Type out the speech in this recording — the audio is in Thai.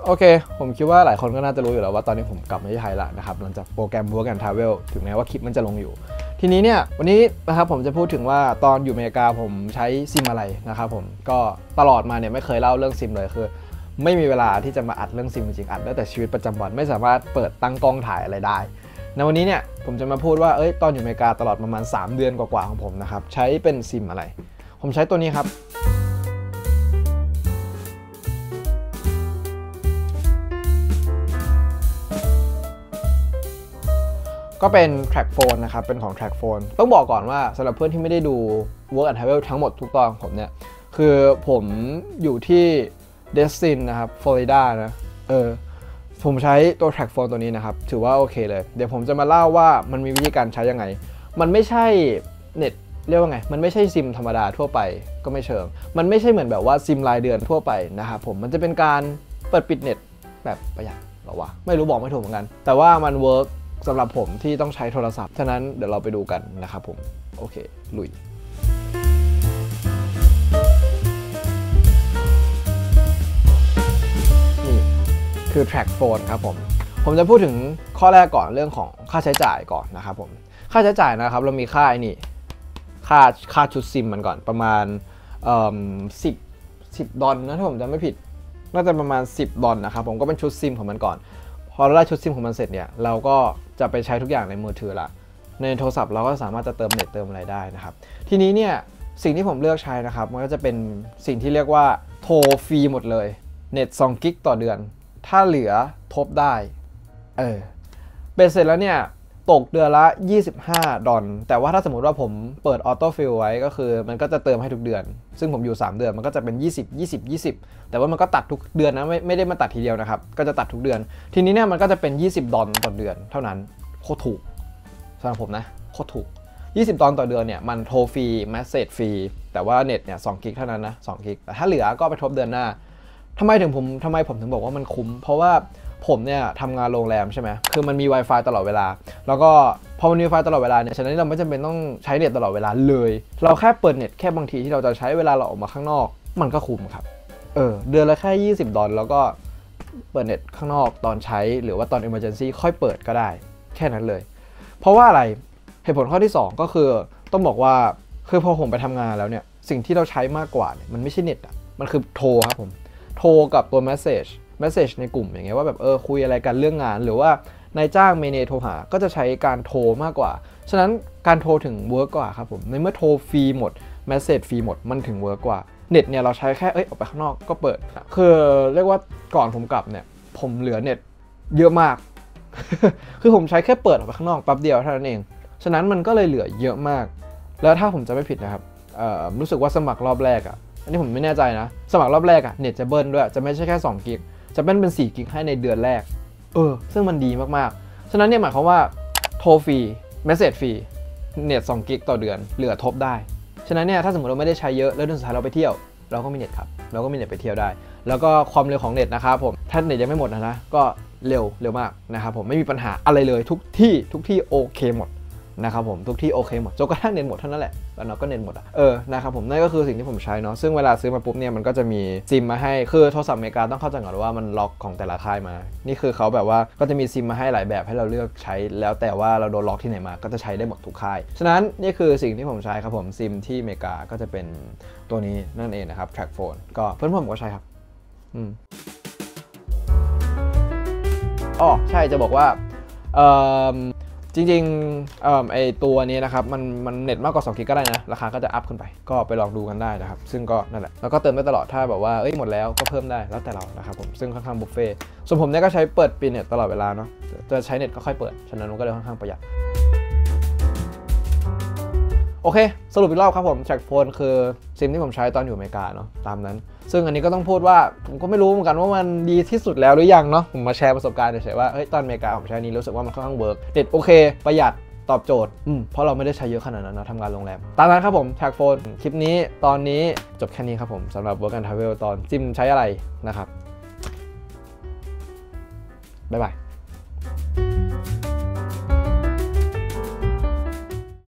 โอเคผมคิดว่าหลายคนก็น่าจะรู้อยู่แล้วว่าตอนนี้ผมกลับมาที่ไทยแล้วนะครับหลังจากโปรแกรม Work and Travel ถึงแม้ว่าคลิปมันจะลงอยู่ทีนี้เนี่ยวันนี้นะครับผมจะพูดถึงว่าตอนอยู่อเมริกาผมใช้ซิมอะไรนะครับผมก็ตลอดมาเนี่ยไม่เคยเล่าเรื่องซิมเลยคือไม่มีเวลาที่จะมาอัดเรื่องซิมจริงๆอัดได้แต่ชีวิตประจำวันไม่สามารถเปิดตั้งกล้องถ่ายอะไรได้ในวันนี้เนี่ยผมจะมาพูดว่าตอนอยู่อเมริกาตลอดประมาณ3 เดือนกว่าๆของผมนะครับใช้เป็นซิมอะไรผมใช้ตัวนี้ครับก็เป็น Track Phone นะครับเป็นของ Track Phone ต้องบอกก่อนว่าสำหรับเพื่อนที่ไม่ได้ดู Work and Travel ทั้งหมดทุกตอนของผมเนี่ยคือผมอยู่ที่เดสตินนะครับฟลอริดานะผมใช้ตัว Track Phone ตัวนี้นะครับถือว่าโอเคเลยเดี๋ยวผมจะมาเล่าว่ามันมีวิธีการใช้ยังไงมันไม่ใช่เน็ตเรียกว่าไงมันไม่ใช่ซิมธรรมดาทั่วไปก็ไม่เชิงมันไม่ใช่เหมือนแบบว่าซิมรายเดือนทั่วไปนะครับผมมันจะเป็นการเปิดปิดเน็ตแบบประหยัดหรอวะไม่รู้บอกไม่ถูกเหมือนกันแต่ว่ามันเวิร์กสำหรับผมที่ต้องใช้โทรศัพท์ฉะนั้นเดี๋ยวเราไปดูกันนะครับผมโอเคลุยนี่คือ Track Phone ครับผมจะพูดถึงข้อแรกก่อนเรื่องของค่าใช้จ่ายก่อนนะครับผมค่าใช้จ่ายนะครับเรามีค่านี่ค่าชุดซิมมันก่อนประมาณ10 ดอลนะถ้าผมจำไม่ผิดน่าจะประมาณ10 ดอลนะครับผมก็เป็นชุดซิมของมันก่อนพอเราได้ชุดซิมของมันเสร็จเนี่ยเราก็จะไปใช้ทุกอย่างในมือถือละในโทรศัพท์เราก็สามารถจะเติมเน็ตเติมอะไรได้นะครับทีนี้เนี่ยสิ่งที่ผมเลือกใช้นะครับมันก็จะเป็นสิ่งที่เรียกว่าโทรฟรีหมดเลยเน็ต2 กิกต่อเดือนถ้าเหลือทบได้เป็นเสร็จแล้วเนี่ยตกเดือนละ25 ดอลแต่ว่าถ้าสมมุติว่าผมเปิดออโต้ฟิลไว้ก็คือมันก็จะเติมให้ทุกเดือนซึ่งผมอยู่3 เดือนมันก็จะเป็น20แต่ว่ามันก็ตัดทุกเดือนนะไม่ได้มาตัดทีเดียวนะครับก็จะตัดทุกเดือนทีนี้เนี่ยมันก็จะเป็น20 ดอลต่อเดือนเท่านั้นโคตรถูกสำหรับผมนะโคตรถูก20 ดอลต่อเดือนเนี่ยมันโทรฟรีแมสเซจฟรีแต่ว่าเน็ตเนี่ย2 กิกเท่านั้นนะ2 กิกแต่ถ้าเหลือก็ไปทบเดือนหน้าทำไมผมถึงบอกว่ามันคุ้มเพราะว่าผมเนี่ยทำงานโรงแรมใช่ไหมคือมันมี Wi-Fi ตลอดเวลาแล้วก็พอมันมี Wi-Fi ตลอดเวลาเนี่ยฉะนั้นเราไม่จำเป็นต้องใช้เน็ตตลอดเวลาเลยเราแค่เปิดเน็ตแค่บางทีที่เราจะใช้เวลาเราออกมาข้างนอกมันก็คุ้มครับเดือนละแค่20 ดอลแล้วก็เปิดเน็ตข้างนอกตอนใช้หรือว่าตอน Emergency ค่อยเปิดก็ได้แค่นั้นเลยเพราะว่าอะไรเหตุผลข้อที่2ก็คือต้องบอกว่าคือพอผมไปทำงานแล้วเนี่ยสิ่งที่เราใช้มากกว่าเนี่ยมันไม่ใช่เน็ตอ่ะมันคือโทรครับผมโทรกับตัว message ในกลุ่มอย่างเงี้ยว่าแบบคุยอะไรกันเรื่องงานหรือว่านายจ้างเมเนโทรหาก็จะใช้การโทรมากกว่าฉะนั้นการโทรถึงเวิร์กกว่าครับผมในเมื่อโทรฟรีหมด message ฟรีหมดมันถึงเวิร์กกว่าเน็ตเนี่ยเราใช้แค่ออกไปข้างนอกก็เปิดคือเรียกว่าก่อนผมกลับเนี่ยผมเหลือเน็ตเยอะมาก คือผมใช้แค่เปิดออกไปข้างนอกแป๊บเดียวเท่านั้นเองฉะนั้นมันก็เลยเหลือเยอะมากแล้วถ้าผมจะไม่ผิดนะครับรู้สึกว่าสมัครรอบแรกอันนี้ผมไม่แน่ใจนะสมัครรอบแรกเน็ตจะเบิ้ลด้วยจะไม่ใช่แค่2 กิกจะเป็น4 กิกให้ในเดือนแรกซึ่งมันดีมากๆฉะนั้นเนี่ยหมายความว่าโทรฟรีเมสเซจฟรีเน็ต2 กิกต่อเดือนเหลือทบได้ฉะนั้นเนี่ยถ้าสมมติเราไม่ได้ใช้เยอะแล้วเดือนสุดท้ายเราไปเที่ยวเราก็มีเน็ตครับเราก็มีเน็ตไปเที่ยวได้แล้วก็ความเร็วของเน็ตนะครับผมถ้าเน็ตยังไม่หมดนะก็เร็วมากนะครับผมไม่มีปัญหาอะไรเลยทุกที่โอเคหมดนะครับผมทุกที่โอเคหมดจนกระทั่งเน็ตหมดเท่านั้นแหละแล้วเราก็เน็ตหมดนะครับผมนั่นก็คือสิ่งที่ผมใช้เนาะซึ่งเวลาซื้อมาปุ๊บเนี่ยมันก็จะมีซิมมาให้คือโทรศัพท์อเมริกาต้องเข้าใจก่อนว่ามันล็อกของแต่ละค่ายมานี่คือเขาแบบว่าก็จะมีซิมมาให้หลายแบบให้เราเลือกใช้แล้วแต่ว่าเราโดนล็อกที่ไหนมาก็จะใช้ได้หมดทุกค่ายฉะนั้นนี่คือสิ่งที่ผมใช้ครับผมซิมที่อเมริกาก็จะเป็นตัวนี้นั่นเองนะครับ Track Phone ก็เพื่อนผมก็ใช้ครับใช่จะบอกว่าจริงๆไอตัวนี้นะครับมันเน็ตมากกว่า2 กิกก็ได้นะราคาก็จะอัพขึ้นไปก็ไปลองดูกันได้นะครับซึ่งก็นั่นแหละแล้วก็เติมได้ตลอดถ้าแบบว่าหมดแล้วก็เพิ่มได้แล้วแต่เรานะครับผมซึ่งค่อนข้างบุฟเฟ่ส่วนผมเนี่ยก็ใช้เปิดปิดเน็ตตลอดเวลาเนาะจะใช้เน็ตก็ค่อยเปิดฉะนั้นมันก็เลยค่อนข้างประหยัดโอเคสรุปอีกรอบครับผม Track Phone คือซิมที่ผมใช้ตอนอยู่อเมริกาเนาะตามนั้นซึ่งอันนี้ก็ต้องพูดว่าผมก็ไม่รู้เหมือนกันว่ามันดีที่สุดแล้วหรือยังเนาะผมมาแชร์ประสบการณ์เฉยๆว่าตอนอเมริกาผมใช้นี้รู้สึกว่ามันค่อนข้างเวิร์กเน็ตโอเคประหยัดตอบโจทย์เพราะเราไม่ได้ใช้เยอะขนาดนั้นเนาะทำงานโรงแรมตามนั้นครับผม Track Phone คลิปนี้ตอนนี้จบแค่นี้ครับผมสำหรับ Work and Travel ตอนซิมใช้อะไรนะครับบ๊ายบาย